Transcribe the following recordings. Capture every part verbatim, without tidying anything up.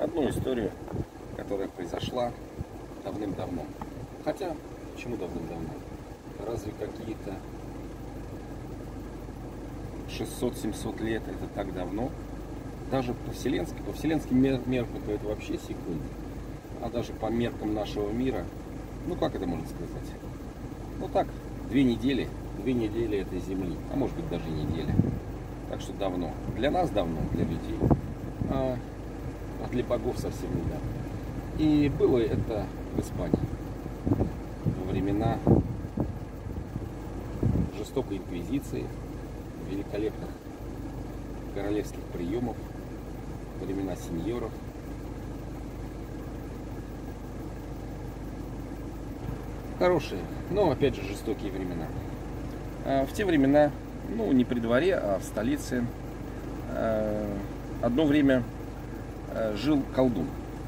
одну историю, которая произошла давным-давно. Хотя, почему давным-давно? Разве какие-то шестьсот-семьсот лет это так давно? Даже по вселенским, по вселенским меркам это вообще секунды. А даже по меркам нашего мира, ну как это можно сказать? Ну так, две недели, две недели этой Земли, а может быть даже неделя. Так что давно. Для нас давно, для людей, а для богов совсем недавно. И было это в Испании во времена жестокой инквизиции, великолепных королевских приемов, времена сеньоров. Хорошие, но опять же жестокие времена. В те времена, ну не при дворе, а в столице, одно время жил колдун.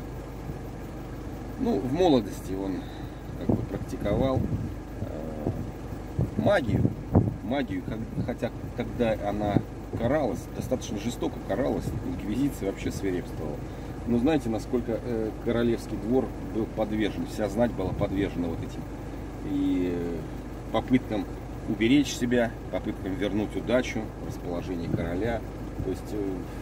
Ну, в молодости он как бы практиковал магию. Магию, хотя когда она каралась, достаточно жестоко каралась, инквизиция вообще свирепствовала. Но знаете, насколько королевский двор был подвержен, вся знать была подвержена вот этим и попыткам уберечь себя, попыткам вернуть удачу, расположение короля. То есть,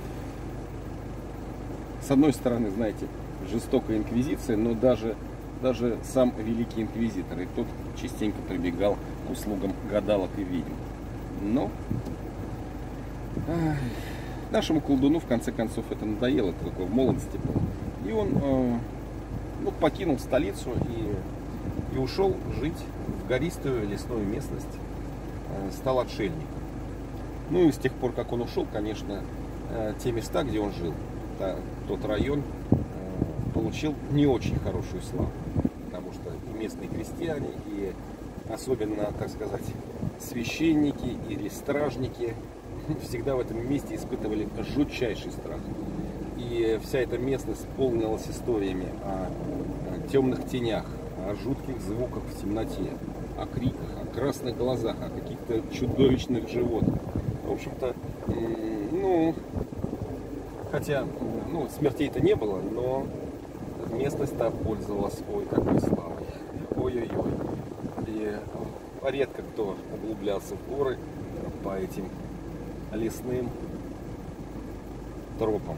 с одной стороны, знаете, жестокая инквизиция, но даже, даже сам великий инквизитор, и тот частенько прибегал к услугам гадалок и ведьм. Но ах, нашему колдуну в конце концов это надоело, это такое в молодости было. И он э, ну, покинул столицу и, и ушел жить в гористую лесную местность, э, стал отшельником. Ну и с тех пор, как он ушел, конечно, э, те места, где он жил, та, тот район э, получил не очень хорошую славу, потому что и местные крестьяне, и особенно, так сказать, священники или стражники всегда в этом месте испытывали жутчайший страх. И вся эта местность полнилась историями о темных тенях, о жутких звуках в темноте, о криках, о красных глазах, о каких-то чудовищных животных. В общем-то, ну, хотя ну, смертей-то не было, но местность-то пользовалась, ой, какой славой. Ой-ой-ой. И редко кто углублялся в горы по этим лесным тропам.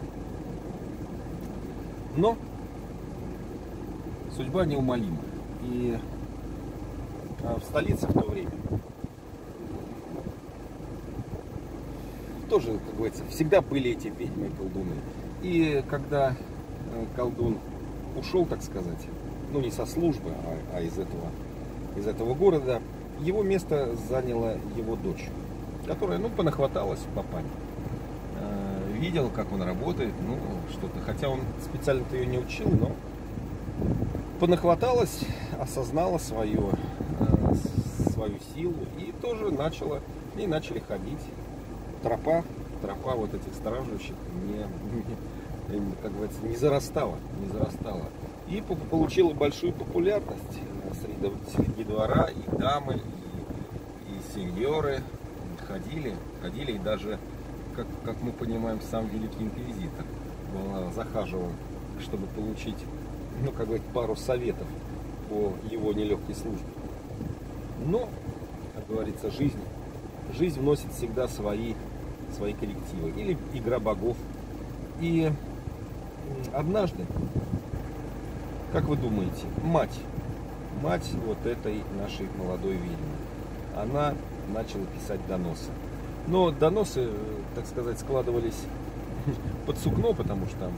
Но судьба неумолима. И в столице в то время тоже, как говорится, всегда были эти ведьмы и колдуны. И когда колдун ушел, так сказать, ну не со службы, а, а из этого, из этого города, его место заняла его дочь, которая, ну, понахваталась в папане. Э, видел, как он работает, ну, что-то, хотя он специально-то ее не учил, но понахваталась, осознала свою, э, свою силу и тоже начала, и начали ходить. Тропа, тропа вот этих страждущих не, не, как говорится, не зарастала, не зарастала. И получила большую популярность среди, среди двора, и дамы, и, и сеньоры ходили, ходили, и даже, как, как мы понимаем, сам великий инквизитор захаживал, чтобы получить, ну, как говорить, пару советов по его нелегкой службе. Но, как говорится, жизнь, жизнь вносит всегда свои, свои коррективы, или игра богов. И однажды, как вы думаете, мать, мать вот этой нашей молодой ведьмы, она начала писать доносы. Но доносы, так сказать, складывались под сукно, потому что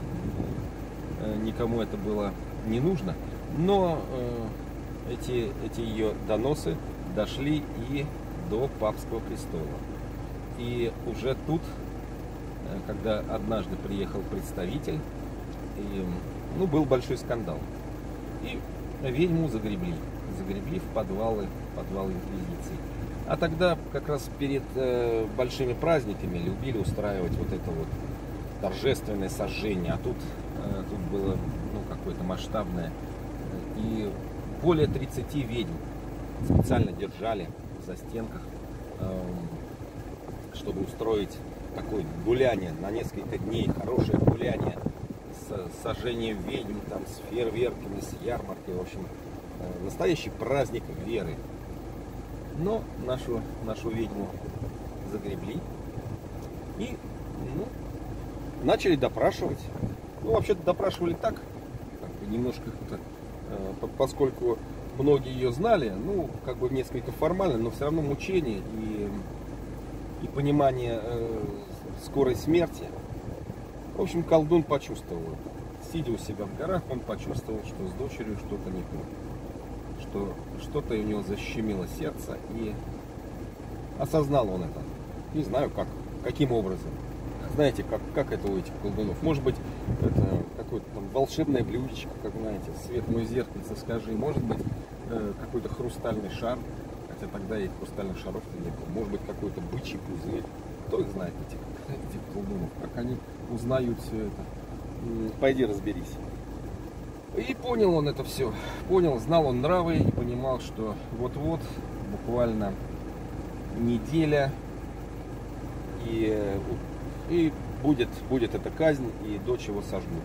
никому это было не нужно. Но эти, эти ее доносы дошли и до папского престола. И уже тут, когда однажды приехал представитель, и, ну, был большой скандал. И ведьму загребли, загребли в подвалы, подвалы инквизиции. А тогда как раз перед э, большими праздниками любили устраивать вот это вот торжественное сожжение. А тут, э, тут было, ну, какое-то масштабное. И более тридцати ведьм специально держали в застенках, э, чтобы устроить такое гуляние на несколько дней, хорошее гуляние с сожжением ведьм, там, с фейерверками, с ярмаркой, в общем, настоящий праздник веры. Но нашу, нашу ведьму загребли и ну, начали допрашивать. Ну, вообще-то допрашивали так, как бы немножко, э, поскольку многие ее знали, ну, как бы несколько формально, но все равно мучение и, и понимание э, скорой смерти. В общем, колдун почувствовал, сидя у себя в горах, он почувствовал, что с дочерью что-то не то. Что что-то у него защемило сердце, и осознал он это. Не знаю, как, каким образом. Знаете, как, как это у этих колдунов. Может быть, это какое-то там волшебное блюдечко, как знаете, свет мой зеркальце, скажи. Может быть, э, какой-то хрустальный шар, хотя тогда и хрустальных шаров-то не было. Может быть, какой-то бычий пузырь. Кто их знает, этих, этих колдунов, как они узнают все это. Пойди разберись. И понял он это все, понял, знал он нравы и понимал, что вот-вот, буквально неделя, и, и будет, будет эта казнь, и дочь его сожгут.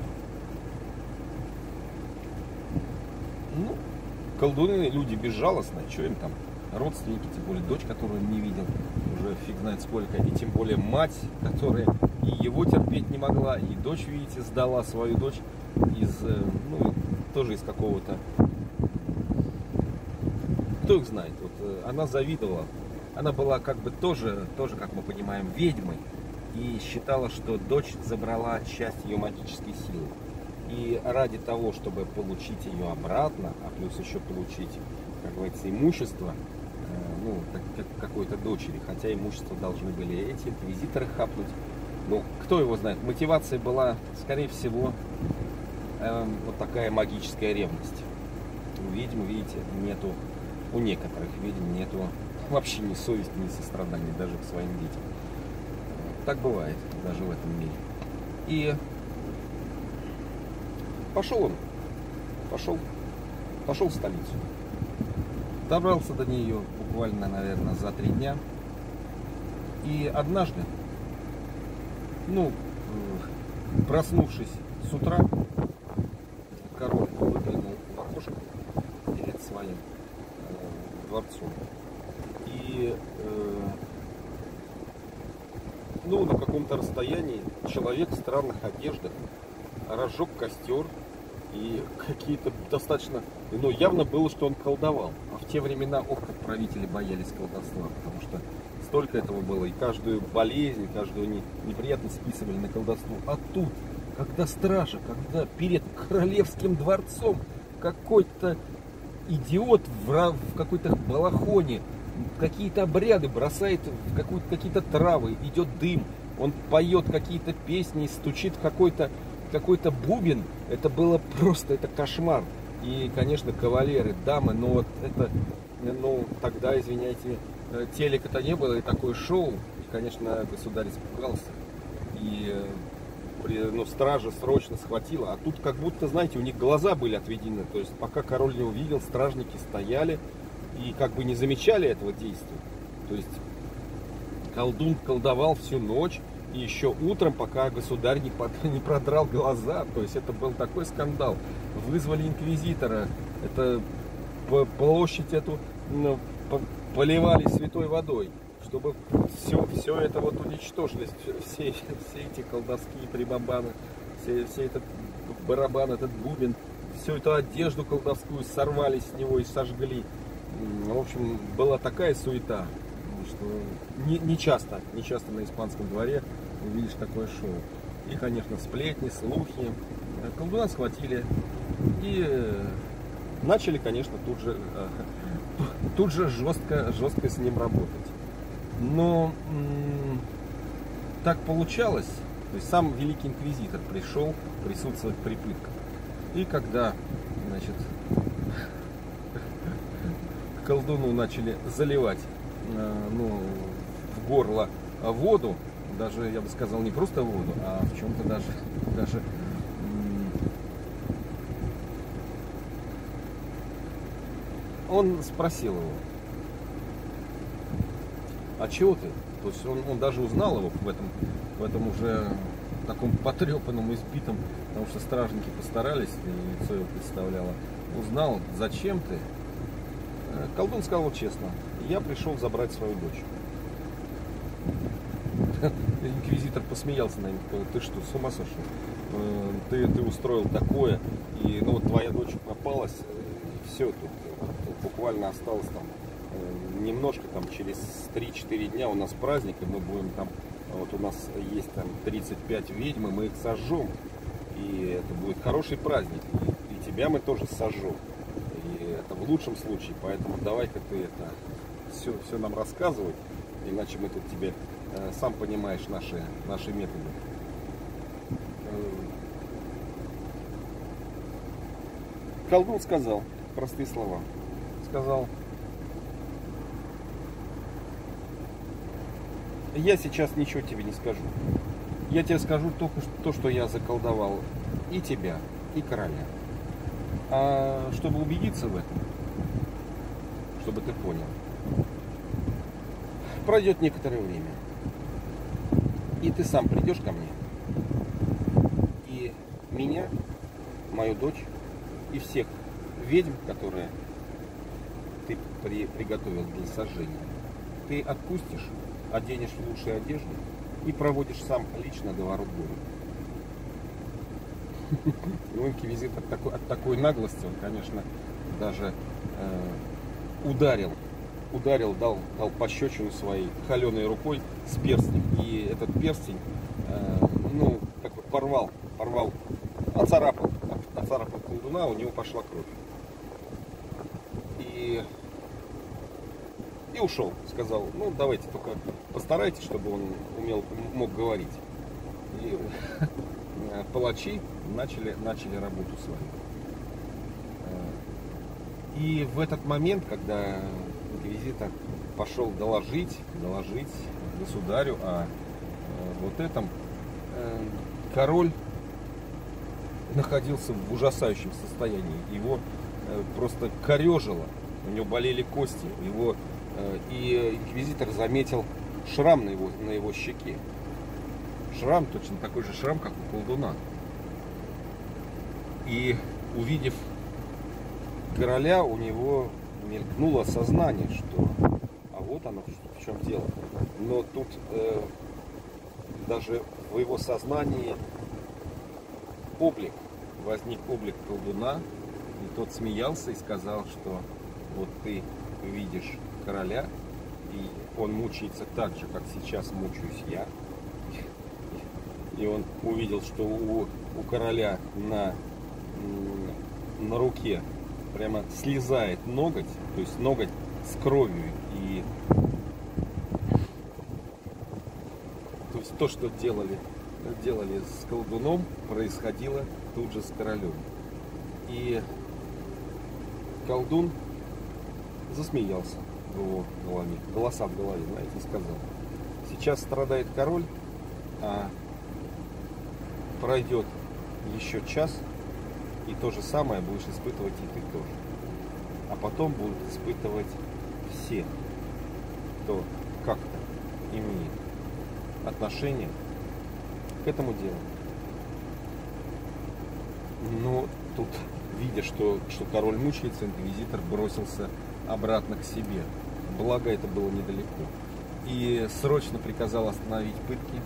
Ну, колдуны люди безжалостные, что им там, родственники, тем более дочь, которую он не видел, уже фиг знает сколько, и тем более мать, которая и его терпеть не могла, и дочь, видите, сдала свою дочь из, ну, тоже из какого-то, кто их знает, вот она завидовала, она была как бы тоже, тоже, как мы понимаем, ведьмой, и считала, что дочь забрала часть ее магической силы, и ради того, чтобы получить ее обратно, а плюс еще получить, как говорится, имущество, ну, как, как какой-то дочери, хотя имущество должны были эти инквизиторы хапнуть, ну, кто его знает, мотивация была, скорее всего, вот такая магическая ревность. У ведьм, видите, нету, у некоторых ведьм нету вообще ни совести, ни сострадания, даже к своим детям. Так бывает даже в этом мире. И пошел он, пошел, пошел в столицу. Добрался до нее буквально, наверное, за три дня. И однажды, ну, проснувшись с утра, король выглянул в окошко перед своим э, дворцом. И э, ну, на каком-то расстоянии человек в странных одеждах разжег костер. И какие-то достаточно... Ну, явно было, что он колдовал. А в те времена, ох, как правители боялись колдовства. Потому что столько этого было. И каждую болезнь, каждую неприятность списывали на колдовство. А тут... Когда стража, когда перед королевским дворцом какой-то идиот в, в какой-то балахоне какие-то обряды бросает в какие-то травы, идет дым, он поет какие-то песни, стучит какой-то какой-то бубен, это было просто, это кошмар. И, конечно, кавалеры, дамы, но вот это, ну, тогда, извиняйте, телека-то не было, и такое шоу, и, конечно, государь испугался. И ну, стража срочно схватила, а тут как будто, знаете, у них глаза были отведены, то есть пока король не увидел, стражники стояли и как бы не замечали этого действия. То есть колдун колдовал всю ночь, и еще утром, пока государь не, под, не продрал глаза, то есть это был такой скандал. Вызвали инквизитора, это площадь эту, ну, поливали святой водой, чтобы все, все это вот уничтожили, все, все эти колдовские прибабаны, все, все этот барабан, этот бубен, всю эту одежду колдовскую сорвали с него и сожгли. В общем, была такая суета, что не, не часто, не часто на испанском дворе увидишь такое шоу. И, конечно, сплетни, слухи. Колдуна схватили и начали, конечно, тут же, тут же жестко, жестко с ним работать. Но так получалось, то есть сам великий инквизитор пришел присутствовать при пытках. И когда, значит, колдуну начали заливать, ну, в горло воду, даже, я бы сказал, не просто воду, а в чем-то даже, даже он спросил его: а чего ты? То есть он, он даже узнал его в этом, в этом уже таком потрепанном, избитом, потому что стражники постарались, и лицо его представляло. Узнал, зачем ты? Колдун сказал честно: я пришел забрать свою дочь. Инквизитор посмеялся на них, сказал: ты что, с ума сошел? Ты, ты устроил такое, и ну вот твоя дочь попалась, и все, тут, тут буквально осталось там немножко, там через три-четыре дня у нас праздник, и мы будем там, вот у нас есть там тридцать пять ведьм, и мы их сожжем, и это будет хороший праздник, и, и тебя мы тоже сожжем, и это в лучшем случае, поэтому давай-ка ты это все, все нам рассказывай, иначе мы тут тебе, э, сам понимаешь, наши, наши методы. Колдун сказал простые слова. Сказал: я сейчас ничего тебе не скажу. Я тебе скажу только то, что я заколдовал и тебя, и короля. А чтобы убедиться в этом, чтобы ты понял, пройдет некоторое время, и ты сам придешь ко мне, и меня, мою дочь и всех ведьм, которые ты при, приготовил для сожжения, ты отпустишь, оденешь в лучшие одежды и проводишь сам лично до ворот города. Ну, инквизитор такой, от такой наглости, он, конечно, даже э, ударил, ударил, дал, дал пощечину своей холеной рукой с перстнем. И этот перстень, э, ну, как бы порвал, порвал, оцарапал, оцарапал колдуна, у него пошла кровь. И, и ушел, сказал: ну, давайте только постарайтесь, чтобы он умел, мог говорить. И палачи начали, начали работу свою. И в этот момент, когда инквизитор пошел доложить, доложить государю о вот этом, король находился в ужасающем состоянии. Его просто корежило, у него болели кости. Его, и инквизитор заметил шрам на его, на его щеке. Шрам, точно такой же шрам, как у колдуна. И увидев короля, у него мелькнуло сознание, что а вот оно, в чем дело. Но тут э, даже в его сознании облик, возник облик колдуна, и тот смеялся и сказал, что вот ты видишь короля, и он мучается так же, как сейчас мучаюсь я. И он увидел, что у, у короля на, на руке прямо слезает ноготь, то есть ноготь с кровью. И то есть то, что делали, делали с колдуном, происходило тут же с королем. И колдун засмеялся в его голове, голоса в голове, знаете, и сказал: сейчас страдает король, а пройдет еще час, и то же самое будешь испытывать и ты тоже. А потом будут испытывать все, кто как-то имеет отношение к этому делу. Но тут, видя, что, что король мучается, инквизитор бросился обратно к себе. Благо, это было недалеко. И срочно приказал остановить пытки.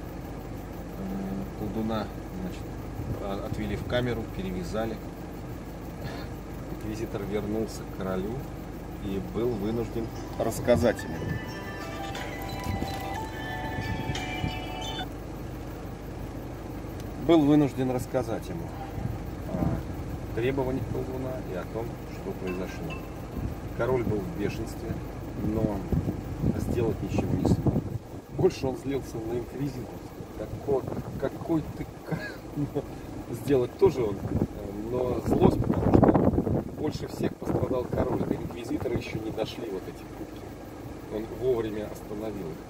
Колдуна, значит, отвели в камеру, перевязали. Инквизитор вернулся к королю и был вынужден рассказать ему. Был вынужден рассказать ему о требованиях колдуна и о том, что произошло. Король был в бешенстве, но сделать ничего не смог. Больше он злился на инквизитора. Какой, какой ты... Сделать тоже он, но злость, потому что больше всех пострадал король. До инквизитора еще не дошли вот эти путки. Он вовремя остановил их.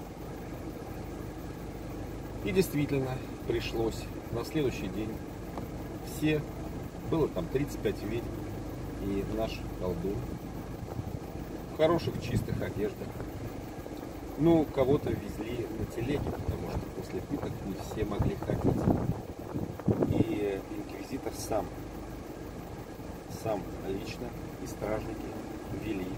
И действительно пришлось на следующий день все, было там тридцать пять ведьм, и наш колдун в хороших чистых одеждах Ну, кого-то везли на телеге, потому что после пыток не все могли ходить. И инквизитор сам, сам лично и стражники вели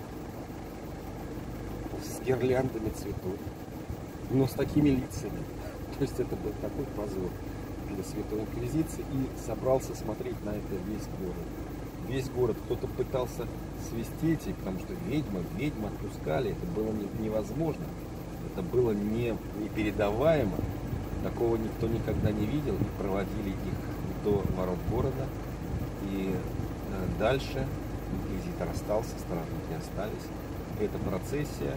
с гирляндами цветов, но с такими лицами. То есть это был такой позор для Святой Инквизиции. И собрался смотреть на это весь город. Весь город кто-то пытался свистеть, и потому что ведьма, ведьма отпускали, это было невозможно, это было не, непередаваемо, такого никто никогда не видел, и проводили их до ворот города, и дальше инквизитор остался, стражники остались, и эта процессия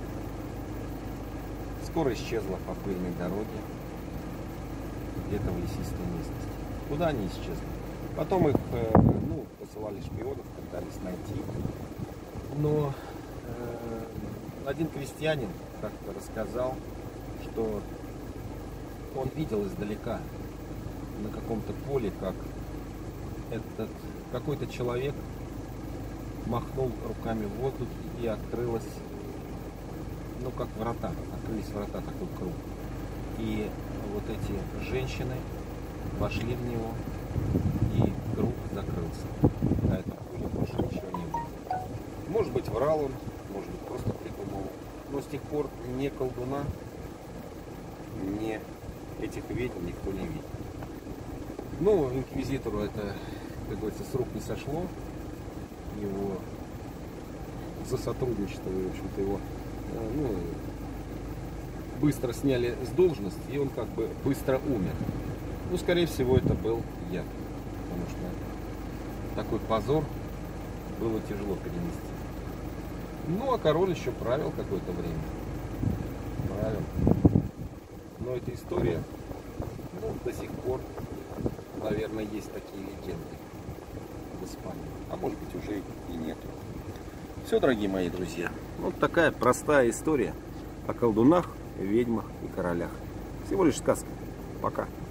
скоро исчезла по пыльной дороге, где-то в лесистой местности. Куда они исчезли? Потом их ну, посылали шпионов, пытались найти. Но э, один крестьянин как-то рассказал, что он видел издалека на каком-то поле, как этот какой-то человек махнул руками в воздух, и открылось, ну как врата, открылись врата, такой круг. И вот эти женщины вошли в него, и круг закрылся. На этом поле больше ничего не было. Может быть, врал он, может быть, просто придумал. Но с тех пор ни колдуна, ни этих ведьм никто не видел. Ну, инквизитору это, как говорится, с рук не сошло. Его за сотрудничество, в общем-то, его ну, быстро сняли с должности, и он как бы быстро умер. Ну, скорее всего, это был яд, потому что такой позор было тяжело перенести. Ну, а король еще правил какое-то время. Правил. Но эта история, ну, до сих пор, наверное, есть такие легенды в Испании. А может быть, уже и нет. Все, дорогие мои друзья, вот такая простая история о колдунах, ведьмах и королях. Всего лишь сказка. Пока.